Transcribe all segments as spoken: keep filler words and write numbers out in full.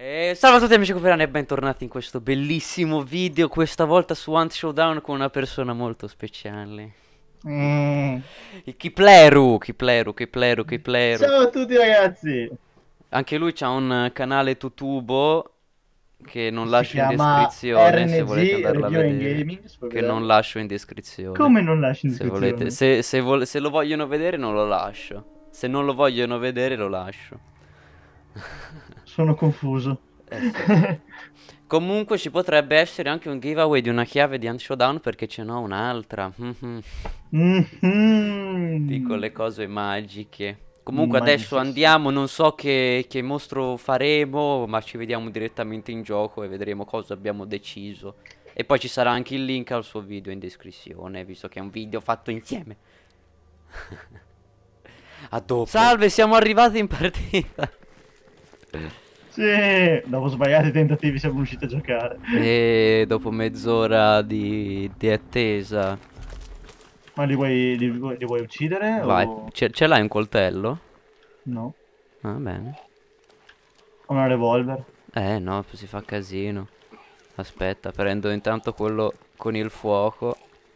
E salve a tutti amici coperani e bentornati in questo bellissimo video, questa volta su Hunt Showdown con una persona molto speciale. Mm. Il Kipleru, Kipleru, Kipleru, Kipleru. Ciao a tutti ragazzi, Anche lui ha un canale tutubo che non si lascio in chiama descrizione se volete R N G andarlo a Review and vedere. Gaming, se vuoi Che non vederlo. lascio in descrizione. Come non lasci in Se volete, descrizione? se, se, vol- se lo vogliono vedere non lo lascio. Se non lo vogliono vedere lo lascio. Sono confuso. Eh sì. Comunque ci potrebbe essere anche un giveaway di una chiave di Hunt Showdown perché ce n'ho un'altra. Mhm. Mhm. Piccole cose magiche. Comunque adesso Magnifici. andiamo, non so che, che mostro faremo, ma ci vediamo direttamente in gioco e vedremo cosa abbiamo deciso. E poi ci sarà anche il link al suo video in descrizione, visto che è un video fatto insieme. A dopo. Salve, siamo arrivati in partita. Sì, dopo svariati tentativi siamo riusciti a giocare. E dopo mezz'ora di, di attesa. Ma li vuoi, li vuoi- li vuoi uccidere Vai, o ce, ce l'hai un coltello? no? Ah, bene. O una revolver? Eh no, si fa casino. Aspetta, prendo intanto quello con il fuoco.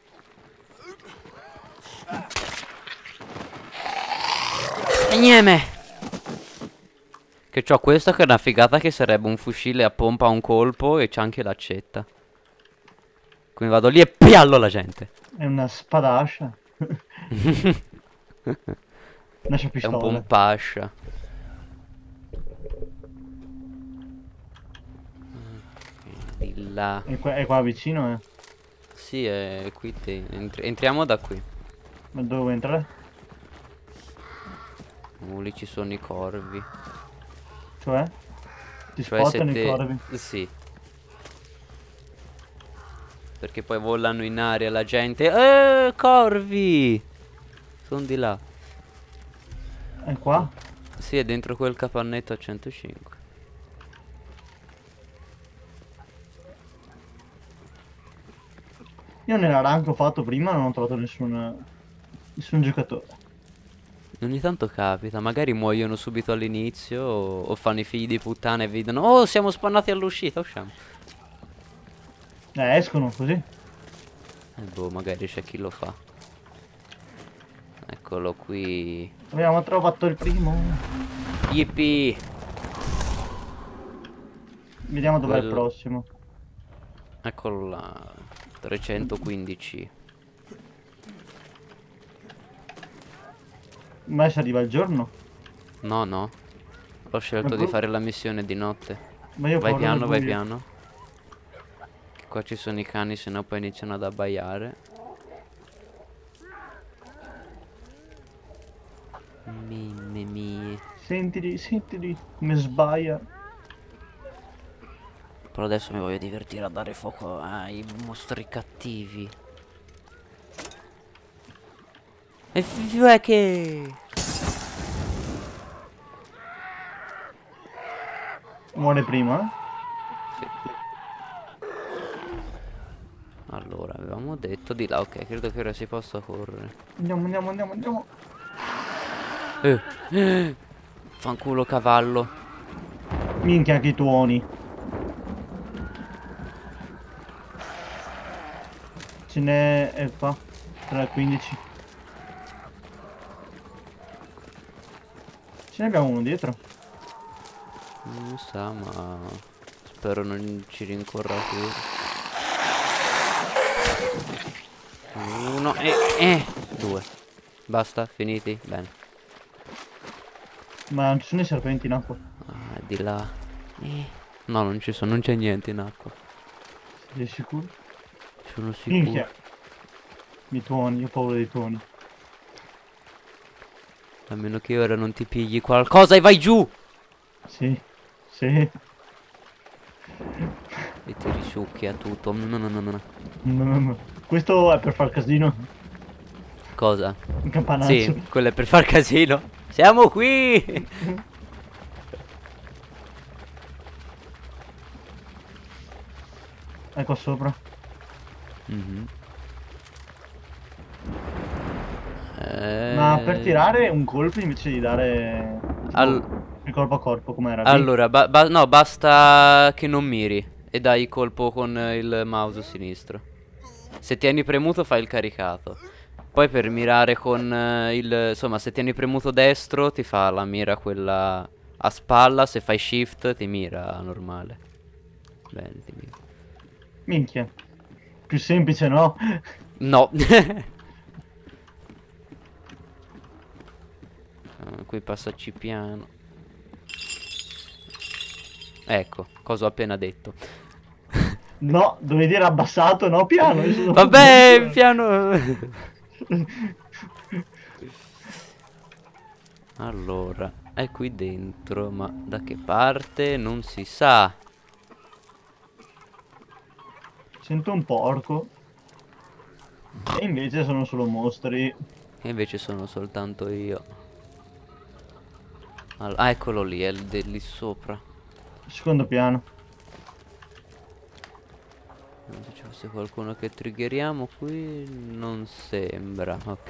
E niente! Che c'ho questo che è una figata che sarebbe un fucile a pompa a un colpo e c'ha anche l'accetta. Quindi vado lì e piallo la gente. È una spadascia. Una È un pistola. pompascia. Di là. È qua, è qua vicino, eh. Sì, è qui te. Entri- entriamo da qui. Ma dove vuoi entrare? Uh, lì ci sono i corvi. Cioè? Ti Cioè se spottano i te... corvi. Sì. Perché poi volano in aria la gente. Eh, corvi! Sono di là. È qua? Sì, è dentro quel capannetto a centocinque. Io nella rank ho fatto prima non ho trovato nessun, nessun giocatore. Ogni tanto capita, magari muoiono subito all'inizio o, o fanno i figli di puttana e vedono. Oh, siamo spannati all'uscita, usciamo. Eh, escono così. E boh, magari c'è chi lo fa. Eccolo qui. Abbiamo trovato il primo. Yippee! Vediamo dov'è il Quello... prossimo. Eccolo là. trecentoquindici. Ma adesso arriva il giorno. No, no. Ho Ma, scelto di bru- fare la missione di notte. ma io ho Vai paura del piano, vai buio. piano. Che qua ci sono i cani, sennò poi iniziano ad abbaiare. Mimmi mie. Sentili, sentili come sbaia. Però adesso mi voglio divertire a dare fuoco ai mostri cattivi. E f- che... Muore prima. Sì. Allora, avevamo detto di là, ok, credo che ora si possa correre. Andiamo, andiamo, andiamo, andiamo. Eh, eh, fanculo cavallo. Minchia anche i tuoni. Ce n'è... è qua. Tra le quindici. Ce ne abbiamo uno dietro. Non sa, ma spero non ci rincorra più. Uno e eh, due. Basta, finiti? Bene. Ma non ci sono i serpenti in acqua. Ah, di là. Eh. No, non ci sono, non c'è niente in acqua. Sei sicuro? Sono sicuro. Minchia. I tuoni, ho paura dei tuoni. A meno che ora non ti pigli qualcosa e vai giù! Sì, sì. E ti risucchia tutto. No, no, no, no, no. Mm, Questo è per far casino. Cosa? Un campanaccio. Sì, quello è per far casino. Siamo qui! È qua sopra. Mhm. Ma per Eh, tirare un colpo invece di dare tipo, Al... il corpo a corpo, com'era? B? Allora, ba ba no, basta che non miri e dai colpo con il mouse sinistro. Se tieni premuto fai il caricato. Poi per mirare con eh, il... insomma, se tieni premuto destro ti fa la mira quella a spalla. Se fai shift ti mira normale. Bene, ti mira. Minchia. Più semplice, no? No. Ah, qui passacci piano. Ecco, cosa ho appena detto. No, dovevi dire abbassato, no piano. io sono- Vabbè, piano. Allora, è qui dentro, ma da che parte non si sa. Sento un porco. E invece sono solo mostri. E invece sono soltanto io. All- ah, eccolo lì, è il- lì sopra. Secondo piano. Se ci fosse qualcuno che triggeriamo qui, non sembra. Ok.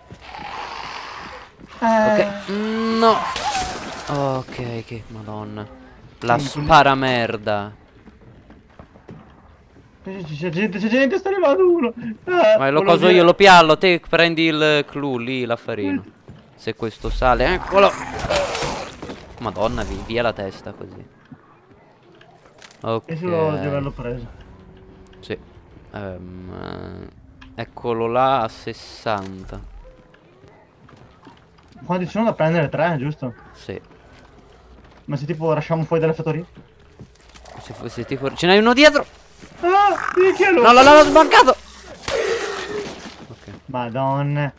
Eh, Ok. Mm, no. Ok, che madonna. La Sì, quelli- spara merda. C'è c'è gente, c'è gente, sta arrivando uno. Eh, Ma lo volevo coso dire- io, lo piallo. Te prendi il clou lì, l'affarino. Se questo sale, eccolo. Madonna, vi- via la testa così. Ok. E solo di averlo preso. Sì. Ehm, eh, eccolo là a sessanta. Quanti ci sono da prendere? Tre, giusto? Sì. Ma se tipo lasciamo fuori dalle fattorie? Se fosse tipo... Ce n'hai uno dietro! Ah, minchia, No, no, no, l'ho sbancato! Ok. Madonna.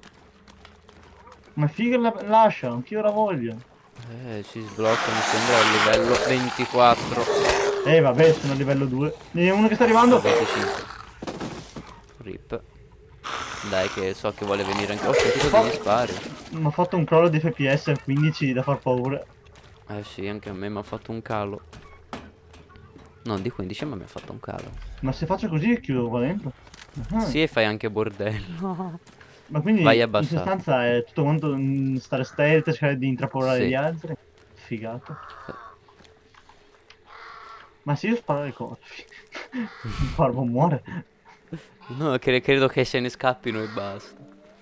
Ma figa la lascia, anch'io la voglio. Eh, si sblocca, mi sembra, al livello ventiquattro. Eh vabbè, sono a livello due. Ne è uno che sta arrivando. venticinque. Rip. Dai che so che vuole venire anche... Ho sentito degli spari. Mi ha fatto un crollo di F P S a quindici da far paura. Eh sì, anche a me mi ha fatto un calo. Non di quindici, ma mi ha fatto un calo. Ma se faccio così chiudo qua dentro. Ah, Sì, e fai anche bordello. ma quindi vai in abbassato. sostanza è tutto quanto mm, stare stealth, cercare di intrappolare Sì. gli altri. Figata. Ma se io sparo ai corpi, il corvo muore. No, cre- credo che se ne scappino e basta.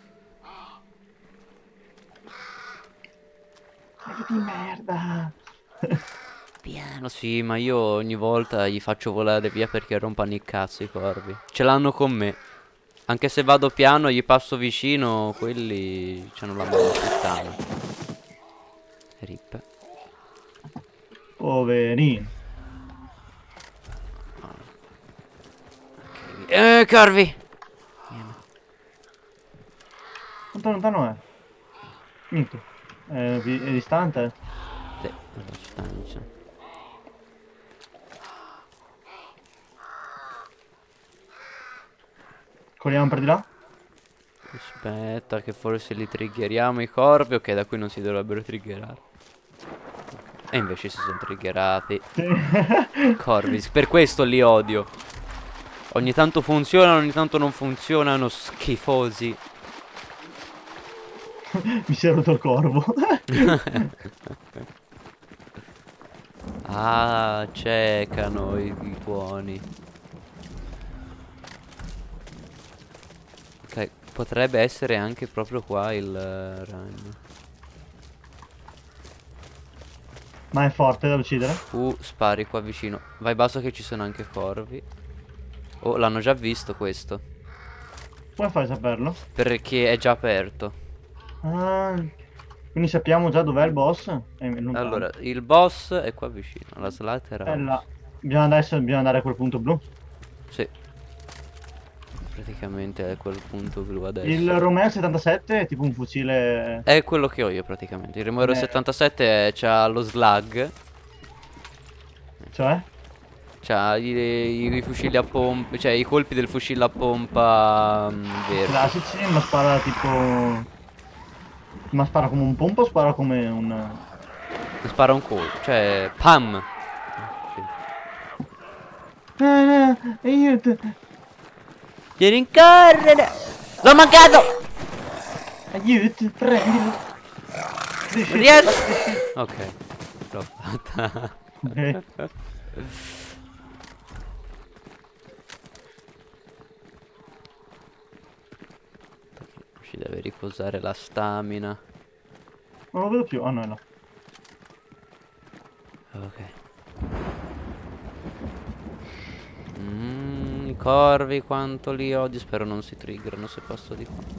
Ma che di merda. Piano, sì, ma io ogni volta gli faccio volare via perché rompano i cazzo i corvi. Ce l'hanno con me. Anche se vado piano, gli passo vicino, quelli c'hanno la mano puttana. Rip. Poverino. Eh, corvi! Quanto lontano è? Niente. È, vi- è distante? Sì, è abbastanza. Corriamo per di là? Aspetta che forse li triggeriamo i corvi. Ok, da qui non si dovrebbero triggerare. E invece si sono triggerati. Corvi, per questo li odio. Ogni tanto funzionano, ogni tanto non funzionano, schifosi. Mi si è rotto il corvo. Ah, ciecano i, i buoni. Ok, potrebbe essere anche proprio qua il uh, ragno. Ma è forte da uccidere? Uh, spari qua vicino. Vai basso che ci sono anche corvi. Oh, l'hanno già visto questo. Come fai a saperlo? Perché è già aperto. Ah, quindi sappiamo già dov'è il boss? È lontano. Allora, il boss è qua vicino. La Slaughter È House. là. Bisogna andare, bisogna andare a quel punto blu. Sì. Praticamente è quel punto blu adesso. Il Romeo settantasette è tipo un fucile... È quello che ho io praticamente. Il Remoro Eh. settantasette c'ha lo slug. Cioè? C'ha i, i- i fucili a pompa. Cioè i colpi del fucile a pompa mm, verde. Classici, ma spara tipo... Ma spara come un pompa o spara come un... Spara un colpo. Cioè pam. Sì. Eh, no, aiuto! Devi rincorrere. L'ho mancato. Aiuto, prendilo! Non riesco. Ok. scappata. Eh, Ci deve riposare la stamina. non lo vedo più. Ah no, è là. Ok. Mm, i corvi quanto li odio. Spero non si triggerano se passo di qua.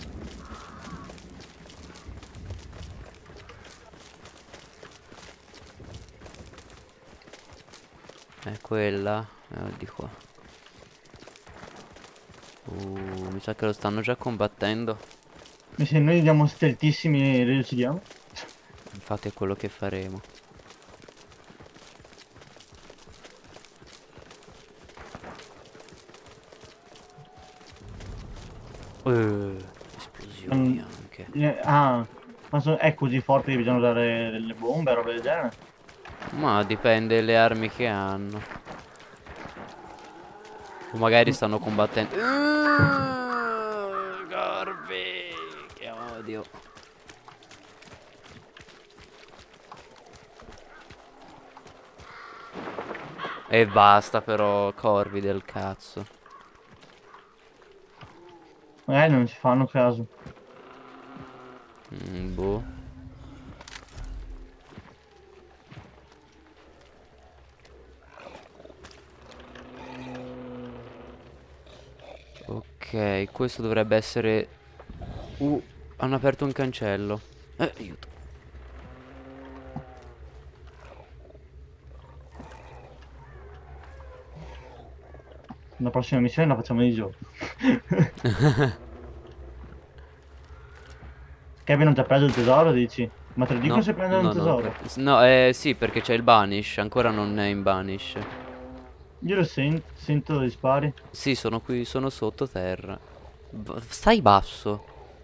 È quella. Eh, di qua. Uh, mi sa che lo stanno già combattendo. E se noi andiamo steltissimi e li uccidiamo? Infatti è quello che faremo. Uh, esplosioni Mm, anche. eh, ah, ma so- è così forte che bisogna usare delle bombe, robe del genere? Ma dipende le armi che hanno. O magari stanno combattendo. Uh, Corvi, che odio. E basta però, corvi del cazzo. Magari non ci fanno caso. Mm, boh. Ok, questo dovrebbe essere... Uh, hanno aperto un cancello. Eh, aiuto. La prossima missione la facciamo di giorno. Che abbiano già preso il tesoro, dici? Ma te lo dicono No, se prendono un no, no, tesoro? per- no, eh, sì, perché c'è il banish, ancora non è in banish. Io lo sen- sento gli spari. Sì, sono qui, sono sottoterra. B- Stai basso.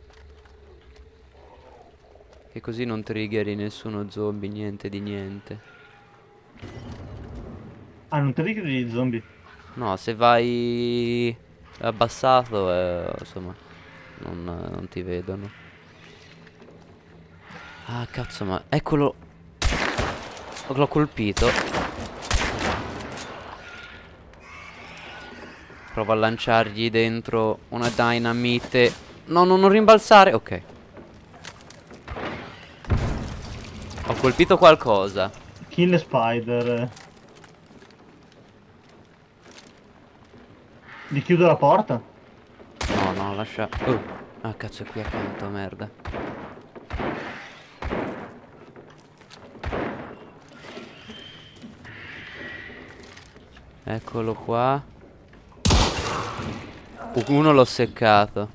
Che così non triggeri nessuno zombie, niente di niente. Ah, non te li credi gli zombie? No, se vai abbassato, eh, insomma, non, non ti vedono. Ah, cazzo, ma eccolo. L'ho colpito. Provo a lanciargli dentro una dynamite. No, no, non rimbalzare. Ok. Ho colpito qualcosa. Kill spider. Gli chiudo la porta? No, no, lascia... Oh. Ah, cazzo, è qui accanto, merda. Eccolo qua. Uh, Uno l'ho seccato.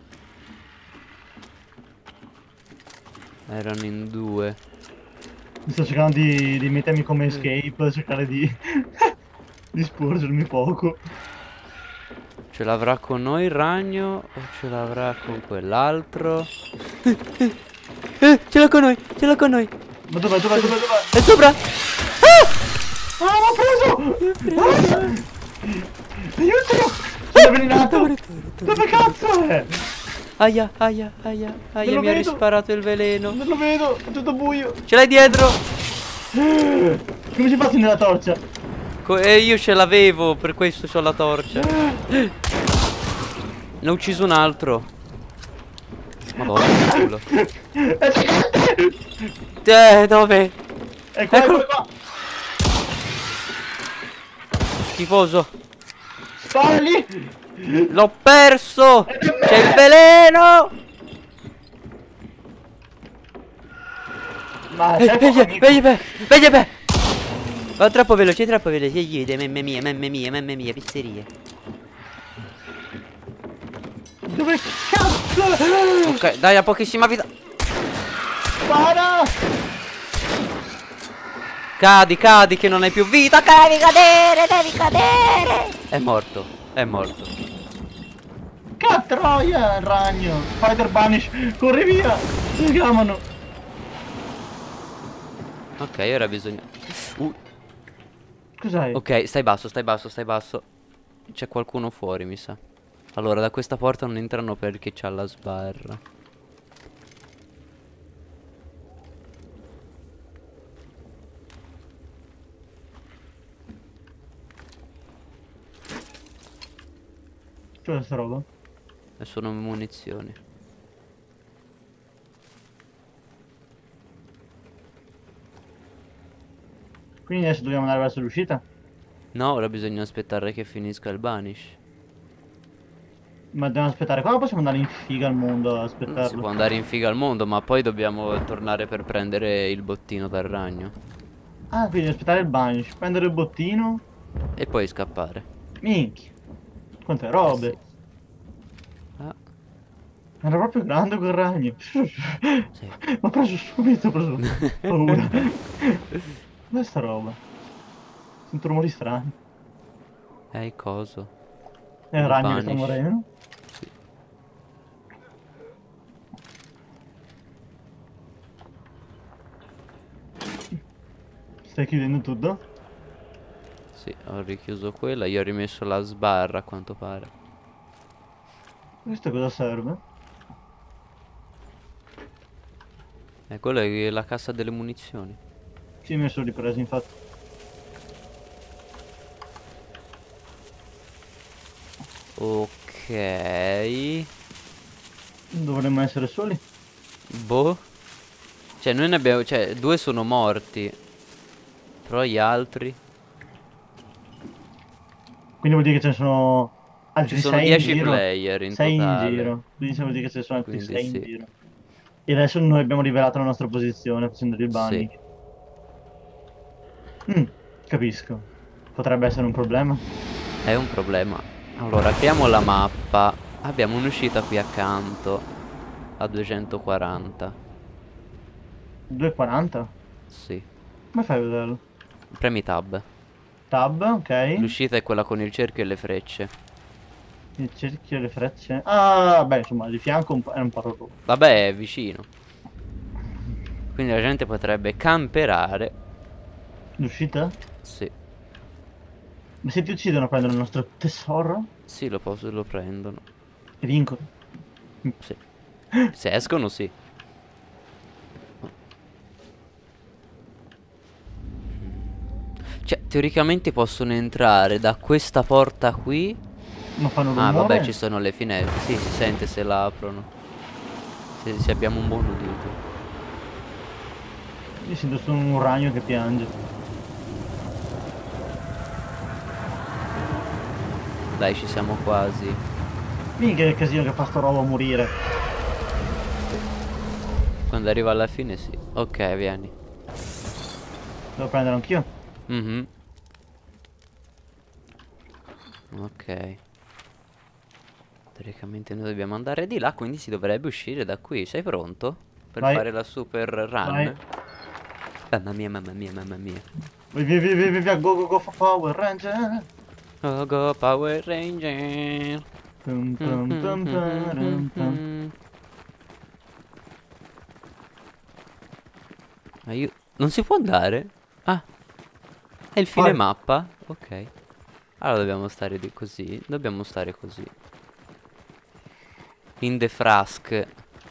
Erano in due. Mi sto cercando di, di mettermi come escape, cercare di, di sporgermi poco. Ce l'avrà con noi il ragno o ce l'avrà con quell'altro? Eh, eh, eh, ce l'ha con noi, ce l'ha con noi. Ma dov'è, dov'è, dov'è, dov'è? È sopra. Ah, l'ho preso! Ah! Aiutalo! Sono avvelenato! Dove cazzo è? Aia, aia, aia, Non aia, lo mi ha vedo. risparato il veleno. Non lo vedo, è tutto buio. Ce l'hai dietro? Come si fa nella torcia? Co- E io ce l'avevo, per questo c'ho la torcia. Ne ho ucciso un altro. Madonna, culo. È gigante! Eh, dove? È qua, è Eccolo. qua, è qua. Schifoso. Spara lì! L'ho perso! C'è il veleno! Ma Eh, sei Vedi, amico. vedi, vedi, vedi, vedi. Va troppo veloce, troppo veloce. Aiuto, mamma mia, mamma mia, mamma mia, pizzerie. Dove cazzo? Ok, dai, ha pochissima vita. Spara! Cadi, cadi, che non hai più vita. Devi cadere, devi cadere. È morto, è morto. Catroia, il ragno! Spider Banish, corri via! Si chiamano! Ok, ora bisogna... Uh, Cos'hai? ok, stai basso, stai basso, stai basso. C'è qualcuno fuori, mi sa. Allora, da questa porta non entrano perché c'ha la sbarra. Cos'è sta roba? E sono munizioni. Quindi adesso dobbiamo andare verso l'uscita? No, ora bisogna aspettare che finisca il banish. Ma dobbiamo aspettare qua o possiamo andare in figa al mondo a Mm, Si aspettarlo? può andare in figa al mondo, ma poi dobbiamo tornare per prendere il bottino dal ragno. Ah, quindi aspettare il banish, prendere il bottino. E poi scappare. Minchia. Quante Eh sì. robe. Ah, Era proprio grande quel ragno. sì. Ma preso subito, ho preso paura. Cos'è sta roba? Sento rumori strani. Eh, il coso. È un Il ragno che sta banish. morendo. Sì. Stai chiudendo tutto? Sì, ho richiuso quella. Io ho rimesso la sbarra a quanto pare. Questo cosa serve? E quella è la cassa delle munizioni. Sì, mi sono ripreso infatti. Ok. Dovremmo essere soli. Boh. Cioè, noi ne abbiamo. Cioè, due sono morti. Però gli altri. Quindi vuol dire che ce ne sono Ci altri sono sei in dieci giro. player in sei in totale. giro. Quindi vuol dire che ce ne sono altri Quindi sei in sì. giro. E adesso noi abbiamo rivelato la nostra posizione facendo il Sì. bunny. Mm, capisco. Potrebbe essere un problema. È un problema. Allora, apriamo la mappa. Abbiamo un'uscita qui accanto. A duecentoquaranta. due e quaranta? Sì. Come fai a vederlo? Premi tab. Tab, ok. L'uscita è quella con il cerchio e le frecce. Il cerchio e le frecce. Ah, beh, insomma, di fianco un po' è un po' rotto. Vabbè, è vicino. Quindi la gente potrebbe camperare. L'uscita? Sì. Ma se ti uccidono a prendere il nostro tesoro? Sì, lo posso, lo prendono. E vincono. Sì. Se escono, sì. Cioè, teoricamente possono entrare da questa porta qui. Non fanno Ah, vabbè, ci rumore? sono le finestre. Sì, si sente se la aprono. Se, se abbiamo un buon udito. Io sento solo un ragno che piange. Dai, ci siamo quasi. Minchia che casino che fa sto robo a morire. Quando arriva alla fine, sì. Ok, vieni. Devo prendere anch'io? Mhm. Ok. Teoricamente noi dobbiamo andare di là, quindi si dovrebbe uscire da qui. Sei pronto? Per Vai. fare la super Vai. run? Mamma mia, mamma mia, mamma mia. Vai via via via via via. Go go go for Power Ranger. Oh, go Power Ranger. Tum, tum, tum, taram, tum. Ma io... Non si può andare? Ah, è il fine Vai. mappa? Ok. Allora dobbiamo stare di così. Dobbiamo stare così. In the Frask.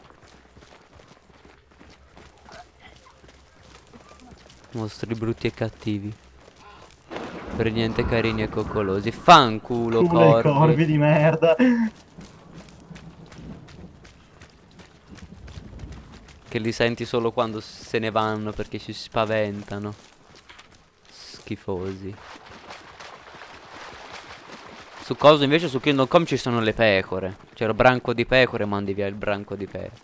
Mostri brutti e cattivi. Per niente carini e coccolosi. Fanculo, Culo ai corvi. corvi di merda. Che li senti solo quando se ne vanno perché si spaventano. Schifosi. Su cosa invece su Kingdom Come ci sono le pecore. C'è il branco di pecore, mandi via il branco di pecore.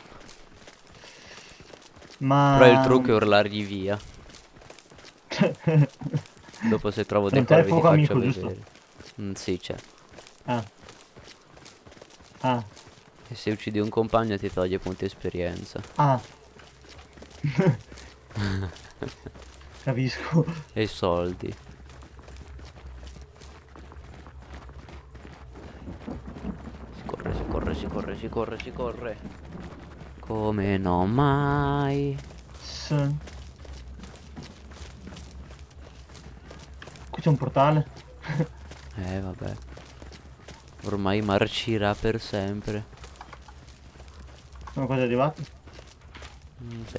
Ma... Però il trucco è urlargli via. Dopo se trovo dei Non c'è il corvi ti fuoco faccio amico, vedere. giusto? Mm, sì, c'è. Ah. Ah. E se uccidi un compagno ti toglie punti esperienza. Ah. Capisco. E soldi. Si corre, si corre, si corre, si corre, si corre. Come no mai. S- Qui c'è un portale. Eh vabbè. Ormai marcirà per sempre. Sono quasi arrivato. Mm, sì.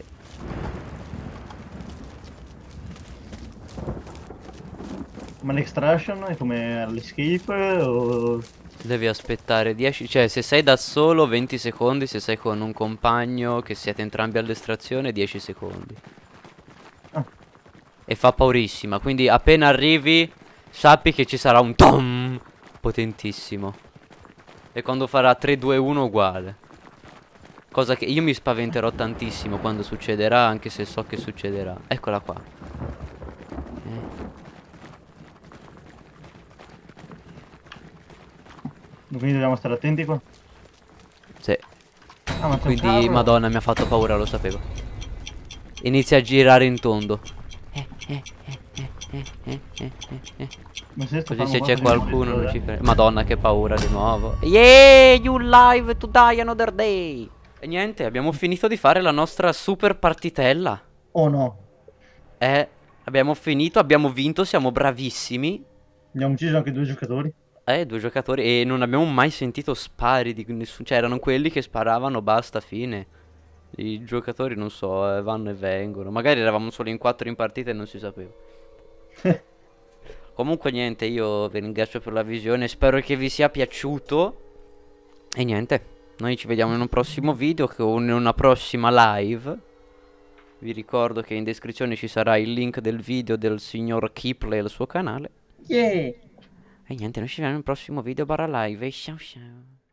Ma l'extraction è come all'escape o Devi aspettare dieci, cioè se sei da solo venti secondi, se sei con un compagno che siete entrambi all'estrazione dieci secondi. Ah. E fa paurissima, quindi appena arrivi sappi che ci sarà un tom potentissimo. E quando farà tre due uno uguale. Cosa che io mi spaventerò tantissimo quando succederà, anche se so che succederà. Eccola qua. Eh. Quindi dobbiamo stare attenti qua. Sì. Ah, ma c'è un Quindi carro. madonna mi ha fatto paura, lo sapevo. Inizia a girare in tondo. Ma se sto Così se fanno c'è qualcosa di qualcuno buono, non ci eh. frega. Madonna che paura di nuovo. Yeah, you live to die another day. E niente, abbiamo finito di fare la nostra super partitella. Oh no. Eh, abbiamo finito, abbiamo vinto, siamo bravissimi. Abbiamo ucciso anche due giocatori. Eh, due giocatori e non abbiamo mai sentito spari di nessuno. Cioè, erano quelli che sparavano, basta, fine. I giocatori non so, eh, vanno e vengono. Magari eravamo solo in quattro in partita e non si sapeva. Comunque niente, io vi ringrazio per la visione, spero che vi sia piaciuto. E niente, noi ci vediamo in un prossimo video o in una prossima live. Vi ricordo che in descrizione ci sarà il link del video del signor Kiple e il suo canale. Yeah. E niente, noi ci vediamo in un prossimo video barra live. E ciao ciao.